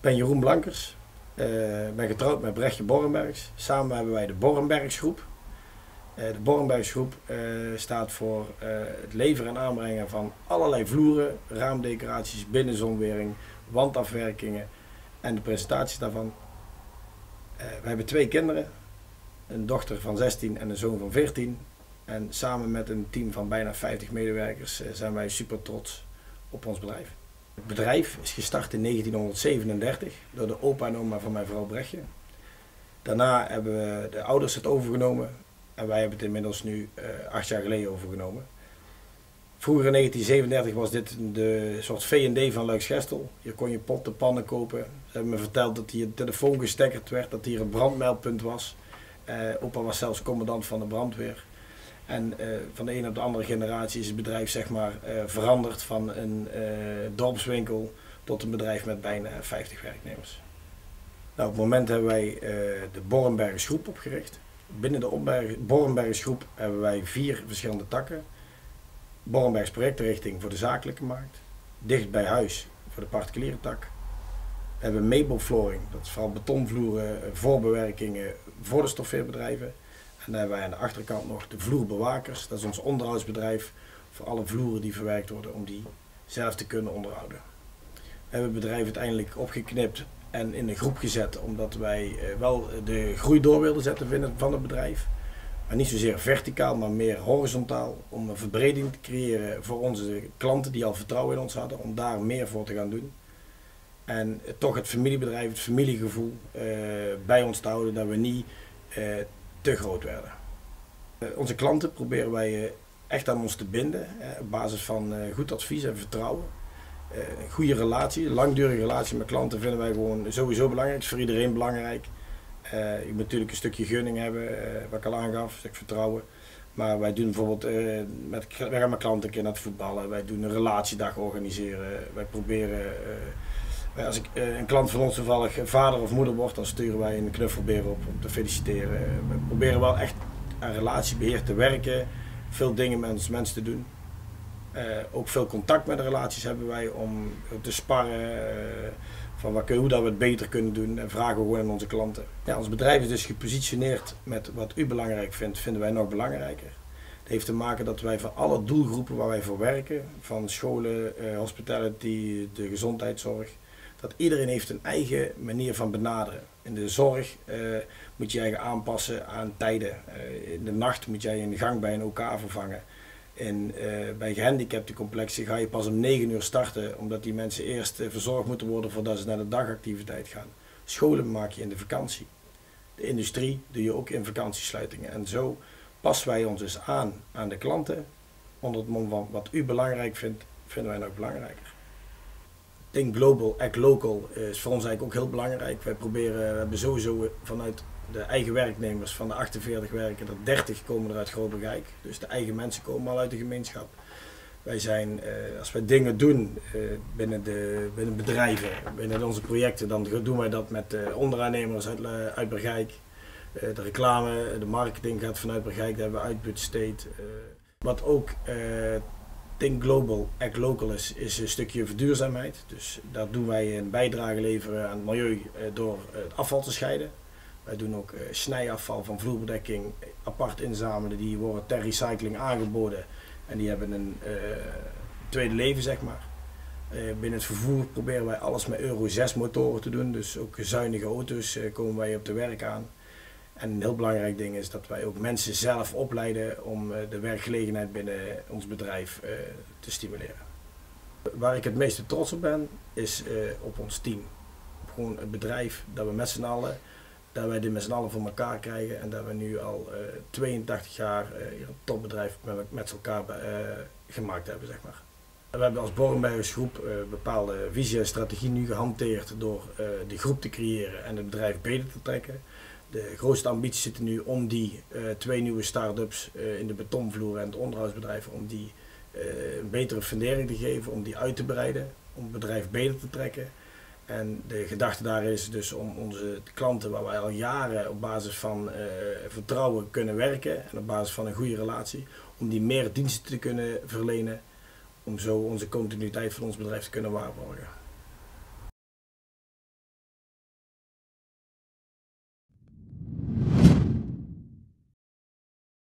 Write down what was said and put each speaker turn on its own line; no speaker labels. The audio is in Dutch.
ben Jeroen Blankers, ben getrouwd met Brechtje Borrenbergs. Samen hebben wij de Borrenbergsgroep. De Borrenbergsgroep staat voor het leveren en aanbrengen van allerlei vloeren, raamdecoraties, binnenzonwering, wandafwerkingen en de presentaties daarvan. We hebben 2 kinderen, een dochter van 16 en een zoon van 14. En samen met een team van bijna 50 medewerkers zijn wij super trots op ons bedrijf. Het bedrijf is gestart in 1937 door de opa en oma van mijn vrouw Brechtje. Daarna hebben we de ouders het overgenomen en wij hebben het inmiddels nu 8 jaar geleden overgenomen. Vroeger in 1937 was dit de soort V&D van Luiksgestel. Hier kon je potten, pannen kopen. Ze hebben me verteld dat hier een telefoon gestekkerd werd, dat hier een brandmeldpunt was. Opa was zelfs commandant van de brandweer. En van de ene op de andere generatie is het bedrijf zeg maar, veranderd van een dorpswinkel tot een bedrijf met bijna 50 werknemers. Nou, op het moment hebben wij de Borrenbergsgroep opgericht. Binnen de Borrenbergsgroep hebben wij 4 verschillende takken. Borrenbergs projectrichting voor de zakelijke markt. Dicht bij huis voor de particuliere tak. We hebben meubelflooring, dat is vooral betonvloeren, voorbewerkingen voor de stoffeerbedrijven. En dan hebben wij aan de achterkant nog de vloerbewakers, dat is ons onderhoudsbedrijf voor alle vloeren die verwerkt worden om die zelf te kunnen onderhouden. We hebben het bedrijf uiteindelijk opgeknipt en in een groep gezet omdat wij wel de groei door wilden zetten van het bedrijf. Maar niet zozeer verticaal, maar meer horizontaal om een verbreding te creëren voor onze klanten die al vertrouwen in ons hadden, om daar meer voor te gaan doen. En toch het familiebedrijf, het familiegevoel bij ons te houden, dat we niet te groot werden. Onze klanten proberen wij echt aan ons te binden, op basis van goed advies en vertrouwen. Een goede relatie, een langdurige relatie met klanten vinden wij gewoon sowieso belangrijk, is voor iedereen belangrijk. Je moet natuurlijk een stukje gunning hebben, wat ik al aangaf, een stuk vertrouwen. Maar wij doen bijvoorbeeld, wij gaan met klanten een keer naar het voetballen, wij doen een relatiedag organiseren. Wij proberen, als een klant van ons toevallig vader of moeder wordt, dan sturen wij een knuffelbeer op om te feliciteren. We proberen wel echt aan relatiebeheer te werken, veel dingen met ons mensen te doen. Ook veel contact met de relaties hebben wij om te sparren, van hoe dat we het beter kunnen doen en vragen we gewoon aan onze klanten. Ja, ons bedrijf is dus gepositioneerd met wat u belangrijk vindt, vinden wij nog belangrijker. Het heeft te maken dat wij van alle doelgroepen waar wij voor werken, van scholen, hospitality, de gezondheidszorg, dat iedereen heeft een eigen manier van benaderen. In de zorg moet je je aanpassen aan tijden. In de nacht moet jij een gang bij een OK vervangen. Bij gehandicaptencomplexen ga je pas om 9 uur starten, omdat die mensen eerst verzorgd moeten worden voordat ze naar de dagactiviteit gaan. Scholen maak je in de vakantie. De industrie doe je ook in vakantiesluitingen. En zo passen wij ons dus aan de klanten. Onder het mom van wat u belangrijk vindt, vinden wij nog belangrijker. Think global, act local is voor ons eigenlijk ook heel belangrijk. Wij proberen, we hebben sowieso vanuit de eigen werknemers van de 48 werken, er 30 komen er uit Groot-Bregijk. Dus de eigen mensen komen al uit de gemeenschap. Wij zijn, als wij dingen doen binnen bedrijven, binnen onze projecten, dan doen wij dat met onderaannemers uit Bregijk. De reclame, de marketing gaat vanuit Bregijk, daar hebben we uitbesteed. Wat ook Think Global, Act Local is een stukje verduurzaamheid. Dus daar doen wij een bijdrage leveren aan het milieu door het afval te scheiden. Wij doen ook snijafval van vloerbedekking apart inzamelen. Die worden ter recycling aangeboden en die hebben een tweede leven zeg maar. Binnen het vervoer proberen wij alles met Euro 6 motoren te doen. Dus ook zuinige auto's komen wij op de werk aan. En een heel belangrijk ding is dat wij ook mensen zelf opleiden om de werkgelegenheid binnen ons bedrijf te stimuleren. Waar ik het meeste trots op ben is op ons team. Op gewoon het bedrijf dat we met z'n allen, dat wij dit met z'n allen voor elkaar krijgen en dat we nu al 82 jaar een topbedrijf met elkaar gemaakt hebben zeg maar. We hebben als Borrenbergsgroep bepaalde visie en strategie nu gehanteerd door die groep te creëren en het bedrijf beter te trekken. De grootste ambitie zit nu om die 2 nieuwe start-ups in de betonvloer en het onderhoudsbedrijf, om die een betere fundering te geven, om die uit te breiden, om het bedrijf beter te trekken. En de gedachte daar is dus om onze klanten, waar wij al jaren op basis van vertrouwen kunnen werken en op basis van een goede relatie, om die meer diensten te kunnen verlenen, om zo onze continuïteit van ons bedrijf te kunnen waarborgen.